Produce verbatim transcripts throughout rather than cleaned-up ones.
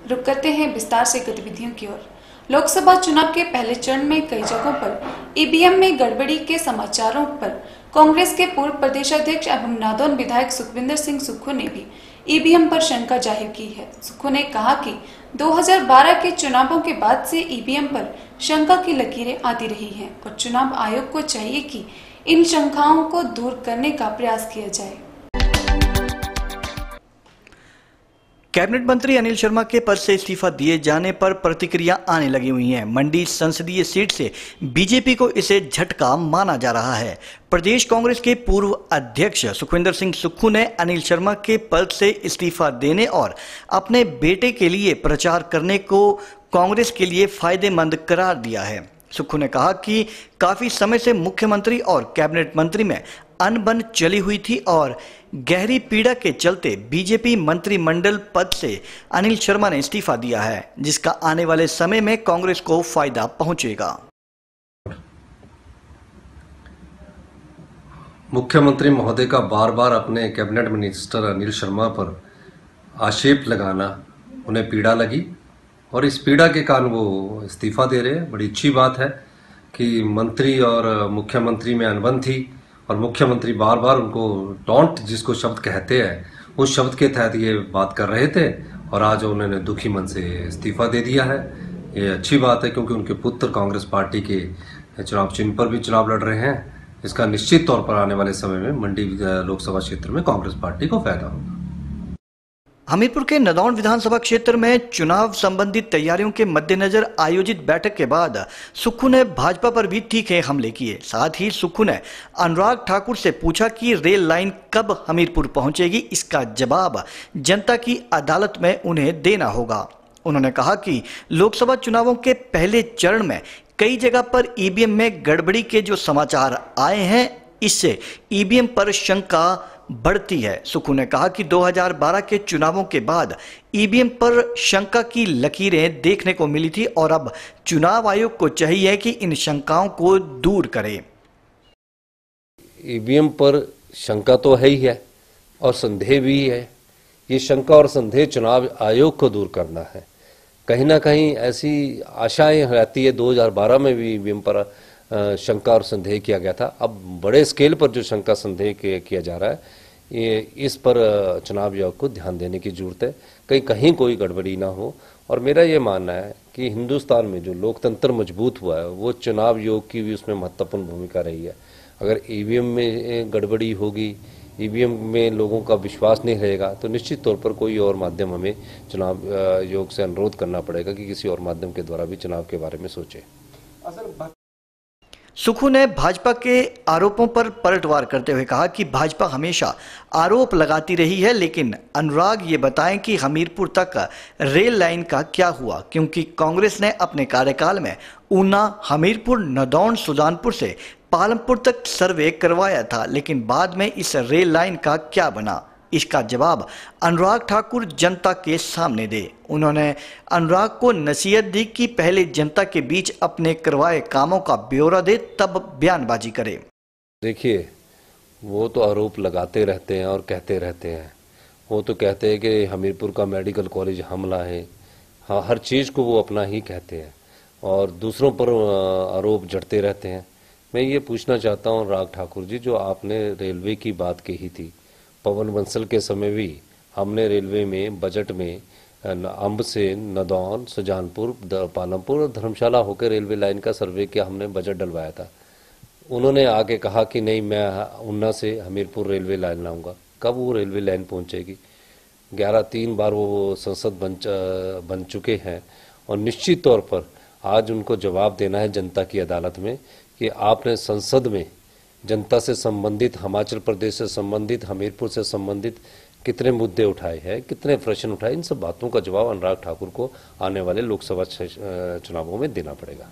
रुक करते हैं विस्तार से गतिविधियों की ओर। लोकसभा चुनाव के पहले चरण में कई जगहों पर ईवीएम में गड़बड़ी के समाचारों पर कांग्रेस के पूर्व प्रदेशाध्यक्ष एवं नादौन विधायक सुखविंदर सिंह सुक्खू ने भी ईवीएम पर शंका जाहिर की है। सुक्खू ने कहा कि दो हज़ार बारह के चुनावों के बाद से ईवीएम पर शंका की लकीरें आती रही हैं और चुनाव आयोग को चाहिए कि इन शंकाओं को दूर करने का प्रयास किया जाए। कैबिनेट मंत्री अनिल शर्मा के पद से इस्तीफा दिए जाने पर प्रतिक्रिया आने लगी हुई हैं। मंडी संसदीय सीट से बीजेपी को इसे झटका माना जा रहा है। प्रदेश कांग्रेस के पूर्व अध्यक्ष सुखविंदर सिंह सुक्खू ने अनिल शर्मा के पद से इस्तीफा देने और अपने बेटे के लिए प्रचार करने को कांग्रेस के लिए फायदेमंद करार दिया है। सुक्खू ने कहा कि काफी समय से मुख्यमंत्री और कैबिनेट मंत्री में अनबन चली हुई थी और गहरी पीड़ा के चलते बीजेपी मंत्रिमंडल पद से अनिल शर्मा ने इस्तीफा दिया है, जिसका आने वाले समय में कांग्रेस को फायदा पहुंचेगा। मुख्यमंत्री महोदय का बार बार अपने कैबिनेट मिनिस्टर अनिल शर्मा पर आक्षेप लगाना उन्हें पीड़ा लगी और इस पीड़ा के कारण वो इस्तीफा दे रहे हैं। बड़ी अच्छी बात है कि मंत्री और मुख्यमंत्री में अनबन थी और मुख्यमंत्री बार बार उनको टॉन्ट जिसको शब्द कहते हैं उस शब्द के तहत ये बात कर रहे थे और आज उन्होंने दुखी मन से इस्तीफा दे दिया है। ये अच्छी बात है क्योंकि उनके पुत्र कांग्रेस पार्टी के चुनाव चिन्ह पर भी चुनाव लड़ रहे हैं। इसका निश्चित तौर पर आने वाले समय में मंडी लोकसभा क्षेत्र में कांग्रेस पार्टी को फायदा होगा। हमीरपुर के नदौन विधानसभा क्षेत्र में चुनाव संबंधी तैयारियों के मद्देनजर आयोजित बैठक के बाद सुक्खू ने भाजपा पर भी तीखे हमले किए। साथ ही सुक्खू ने अनुराग ठाकुर से पूछा कि रेल लाइन कब हमीरपुर पहुंचेगी, इसका जवाब जनता की अदालत में उन्हें देना होगा। उन्होंने कहा कि लोकसभा चुनावों के पहले चरण में कई जगह पर ईवीएम में गड़बड़ी के जो समाचार आए हैं, इससे ईवीएम पर शंका बढ़ती है। सुक्खू ने कहा कि दो हज़ार बारह के चुनावों के बाद ईवीएम पर शंका की लकीरें देखने को मिली थी और अब चुनाव आयोग को चाहिए कि इन शंकाओं को दूर करे। ईवीएम पर शंका तो है ही है और संदेह भी है। ये शंका और संदेह चुनाव आयोग को दूर करना है। कहीं ना कहीं ऐसी आशाएं रहती है। दो हज़ार बारह में भी ईवीएम पर शंका और संदेह किया गया था। अब बड़े स्केल पर जो शंका संदेह किया जा रहा है, ये इस पर चुनाव आयोग को ध्यान देने की जरूरत है, कहीं कहीं कोई गड़बड़ी ना हो। और मेरा ये मानना है कि हिंदुस्तान में जो लोकतंत्र मजबूत हुआ है वो चुनाव आयोग की भी उसमें महत्वपूर्ण भूमिका रही है। अगर ईवीएम में गड़बड़ी होगी, ईवीएम में लोगों का विश्वास नहीं रहेगा, तो निश्चित तौर पर कोई और माध्यम हमें चुनाव आयोग से अनुरोध करना पड़ेगा कि किसी और माध्यम के द्वारा भी चुनाव के बारे में सोचे। सुक्खू ने भाजपा के आरोपों पर पलटवार करते हुए कहा कि भाजपा हमेशा आरोप लगाती रही है, लेकिन अनुराग ये बताएं कि हमीरपुर तक रेल लाइन का क्या हुआ, क्योंकि कांग्रेस ने अपने कार्यकाल में ऊना, हमीरपुर, नदौन, सुजानपुर से पालमपुर तक सर्वे करवाया था, लेकिन बाद में इस रेल लाइन का क्या बना, इसका जवाब अनुराग ठाकुर जनता के सामने दे। उन्होंने अनुराग को नसीहत दी कि पहले जनता के बीच अपने करवाए कामों का ब्यौरा दे, तब बयानबाजी करे। देखिए, वो तो आरोप लगाते रहते हैं और कहते रहते हैं। वो तो कहते हैं कि हमीरपुर का मेडिकल कॉलेज हमला है। हाँ, हर चीज़ को वो अपना ही कहते हैं और दूसरों पर आरोप जड़ते रहते हैं। मैं ये पूछना चाहता हूँ अनुराग ठाकुर जी, जो आपने रेलवे की बात कही थी, पवन बंसल के समय भी हमने रेलवे में बजट में अंब से नदौन, सुजानपुर, पालमपुर और धर्मशाला होकर रेलवे लाइन का सर्वे किया, हमने बजट डलवाया था। उन्होंने आके कहा कि नहीं, मैं ऊना से हमीरपुर रेलवे लाइन लाऊंगा। कब वो रेलवे लाइन पहुंचेगी? ग्यारह तीन बार वो संसद बन बन चुके हैं और निश्चित तौर पर आज उनको जवाब देना है जनता की अदालत में कि आपने संसद में जनता से संबंधित, हिमाचल प्रदेश से संबंधित, हमीरपुर से संबंधित कितने मुद्दे उठाए हैं, कितने प्रश्न उठाए। इन सब बातों का जवाब अनुराग ठाकुर को आने वाले लोकसभा चुनावों में देना पड़ेगा।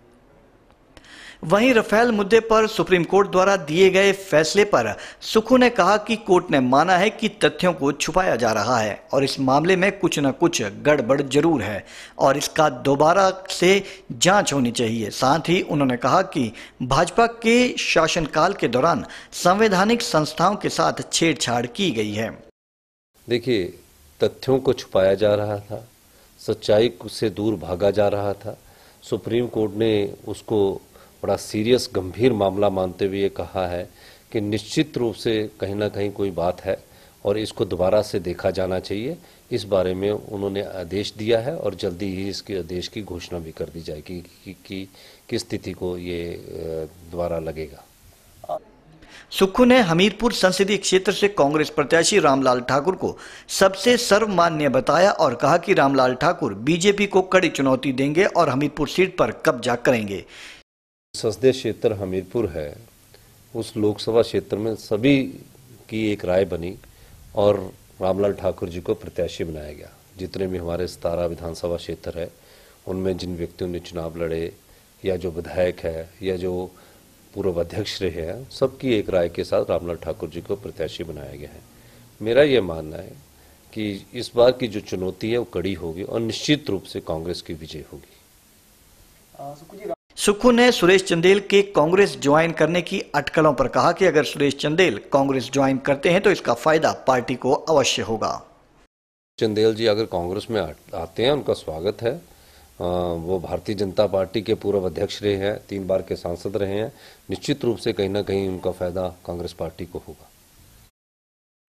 वहीं राफेल मुद्दे पर सुप्रीम कोर्ट द्वारा दिए गए फैसले पर सुक्खू ने कहा कि कोर्ट ने माना है कि तथ्यों को छुपाया जा रहा है और इस मामले में कुछ न कुछ गड़बड़ जरूर है और इसका दोबारा से जांच होनी चाहिए। साथ ही उन्होंने कहा कि भाजपा के शासनकाल के दौरान संवैधानिक संस्थाओं के साथ छेड़छाड़ की गई है। देखिए, तथ्यों को छुपाया जा रहा था, सच्चाई से दूर भागा जा रहा था। सुप्रीम कोर्ट ने उसको बड़ा सीरियस गंभीर मामला मानते हुए ये कहा है कि निश्चित रूप से कहीं ना कहीं कोई बात है और इसको दोबारा से देखा जाना चाहिए। इस बारे में उन्होंने आदेश दिया है और जल्दी ही इसके आदेश की घोषणा भी कर दी जाएगी कि, कि किस स्थिति को ये दोबारा लगेगा। सुक्खू ने हमीरपुर संसदीय क्षेत्र से कांग्रेस प्रत्याशी रामलाल ठाकुर को सबसे सर्वमान्य बताया और कहा कि रामलाल ठाकुर बीजेपी को कड़ी चुनौती देंगे और हमीरपुर सीट पर कब्जा करेंगे। संसदीय क्षेत्र हमीरपुर है, उस लोकसभा क्षेत्र में सभी की एक राय बनी और रामलाल ठाकुर जी को प्रत्याशी बनाया गया। जितने भी हमारे सतारा विधानसभा क्षेत्र है उनमें जिन व्यक्तियों ने चुनाव लड़े या जो विधायक है या जो पूर्व अध्यक्ष रहे हैं, सबकी एक राय के साथ रामलाल ठाकुर जी को प्रत्याशी बनाया गया है। मेरा ये मानना है कि इस बार की जो चुनौती है वो कड़ी होगी और निश्चित रूप से कांग्रेस की विजय होगी। सुक्खू ने सुरेश चंदेल के कांग्रेस ज्वाइन करने की अटकलों पर कहा कि अगर सुरेश चंदेल कांग्रेस ज्वाइन करते हैं तो इसका फायदा पार्टी को अवश्य होगा। चंदेल जी अगर कांग्रेस में आते हैं उनका स्वागत है। वो भारतीय जनता पार्टी के पूर्व अध्यक्ष रहे हैं, तीन बार के सांसद रहे हैं। निश्चित रूप से कहीं ना कहीं उनका फायदा कांग्रेस पार्टी को होगा।